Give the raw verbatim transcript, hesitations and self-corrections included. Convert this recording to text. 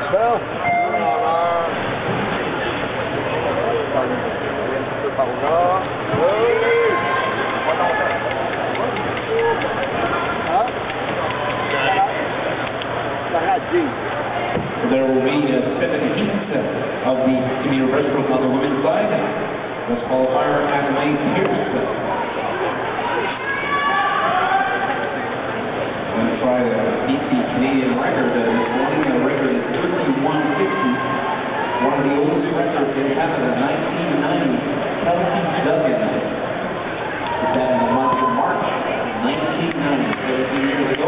Well, there will be uh, seven heats of the senior breaststroke on the women's side. Let's qualifier Adelaide Pierce. Going to try to beat the Canadian record uh, this morning. The record is thirty-one fifty. One of the oldest records in Canada, nineteen ninety. Kelsey Duggan. That in the month of March, nineteen ninety, seventeen years ago.